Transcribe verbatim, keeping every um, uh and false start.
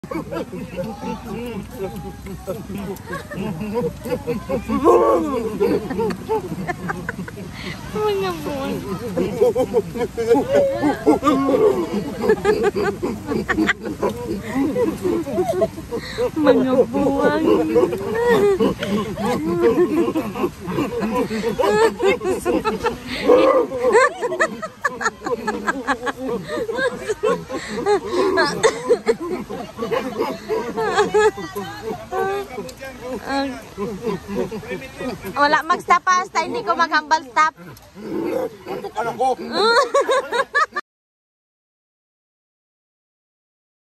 Mga buwan. Mga buwan. Wala mag-stop hasta hindi ko mag-humble stop. Tutok ka na ko.